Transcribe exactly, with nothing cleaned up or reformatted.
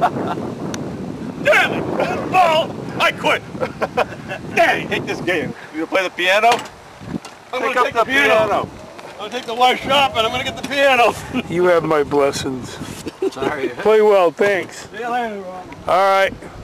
Damn it! Ball! I quit! Daddy, take this game. You gonna play the piano? I'm Pick gonna up take the the piano. piano. I'm gonna take the wife shopping. I'm gonna get the piano. You have my blessings. Sorry. Play well, thanks. See you later, Ron. All right.